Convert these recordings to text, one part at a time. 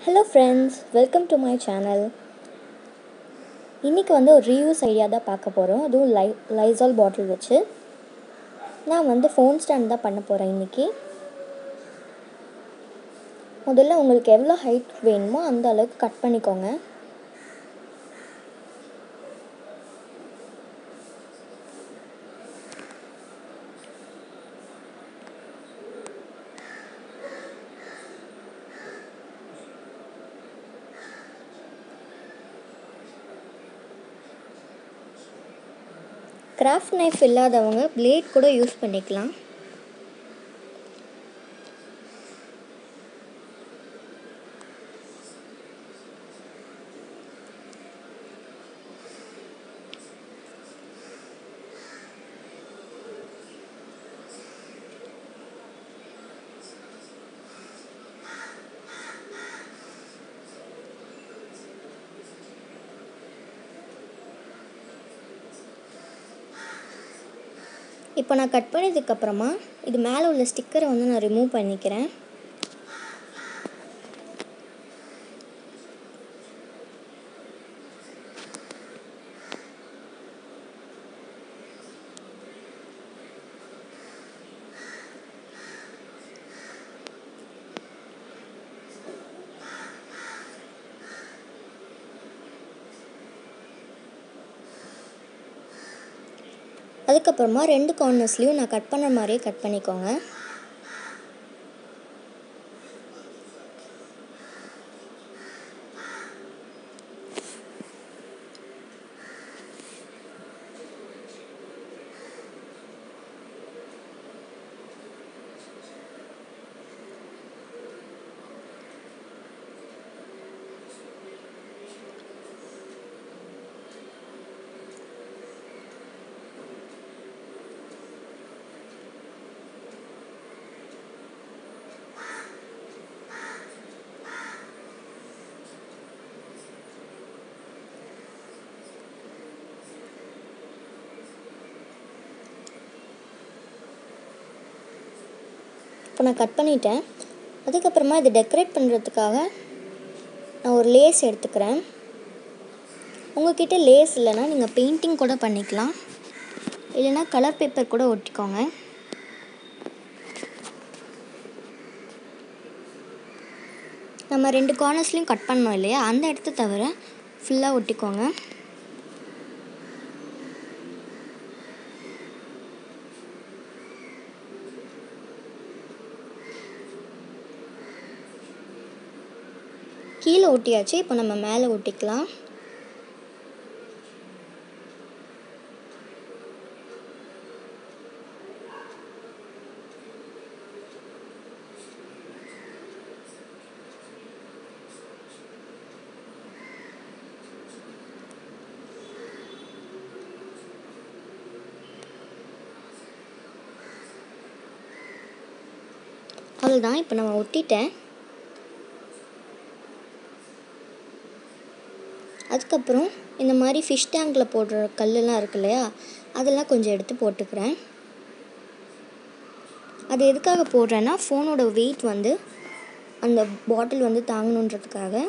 Hello friends, welcome to my channel. இன்னைக்கு ஒரு reuse idea தான் பார்க்க போறோம். அதுவும் லைசால் பாட்டில் வச்சு நான் ஃபோன் ஸ்டாண்ட் தான் பண்ண போறேன் இன்னைக்கு. முதல்ல உங்களுக்கு எவ்வளவு ஹைட் வேணுமோ அந்த அளவுக்கு கட் பண்ணிக்கோங்க. கிராஃப்ட் நைஃப் இல்லாதவங்க பிளேட் கூட யூஸ் பண்ணிக்கலாம். இப்போ நான் கட் பண்ணதுக்கு அப்புறமா இது மேலே உள்ள ஸ்டிக்கரை நான் ரிமூவ் பண்ணிக்கிறேன். அதுக்கப்புறமா ரெண்டு கார்னர்ஸ்லையும் நான் கட் பண்ண மாதிரியே கட் பண்ணிக்கோங்க. இப்போ நான் கட் பண்ணிட்டேன். அதுக்கப்புறமா இதை டெக்கரேட் பண்ணுறதுக்காக நான் ஒரு லேஸ் எடுத்துக்கிறேன். உங்கள்கிட்ட லேஸ் இல்லைன்னா நீங்கள் பெயிண்டிங் கூட பண்ணிக்கலாம், இல்லைன்னா கலர் பேப்பர் கூட ஒட்டிக்கோங்க. நம்ம ரெண்டு கார்னர்ஸ்லையும் கட் பண்ணோம் இல்லையா, அந்த இடத்த தவிர ஃபுல்லாக ஒட்டிக்கோங்க. கீழே ஒட்டியாச்சு. இப்போ நம்ம மேலே ஒட்டிக்கலாம். அவ்வளோதான், இப்போ நம்ம ஒட்டிட்டேன். அதுக்கப்புறம் இந்த மாதிரி ஃபிஷ் டேங்கில் போடுற கல்லெல்லாம் இருக்கு இல்லையா, அதெல்லாம் கொஞ்சம் எடுத்து போட்டுக்கிறேன். அது எதுக்காக போடுறேன்னா, ஃபோனோட வெயிட் அந்த பாட்டில் தாங்கணுன்றதுக்காக.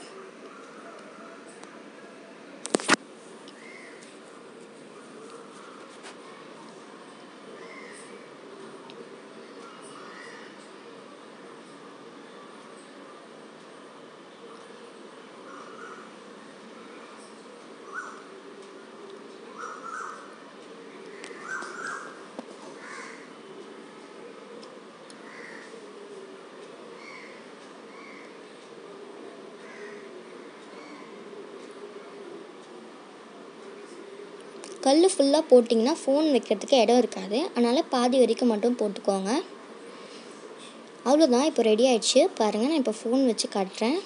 கல் ஃபுல்லாக போட்டிங்கன்னா ஃபோன் வைக்கிறதுக்கு இடம் இருக்காது, அதனால் பாதி வரைக்கும் மட்டும் போட்டுக்கோங்க. அவ்வளோதான், இப்போ ரெடி ஆயிடுச்சு. பாருங்கள், நான் இப்போ ஃபோன் வச்சு காட்டுறேன்.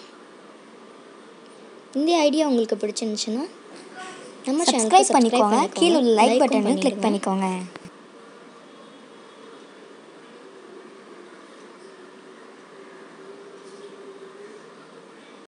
இந்த ஐடியா உங்களுக்கு பிடிச்சிருந்துச்சுன்னா நம்ம சேனலுக்கு சப்ஸ்கிரைப் பண்ணிக்கோங்க. கீழே உள்ள லைக் பட்டனை கிளிக் பண்ணிக்கோங்க.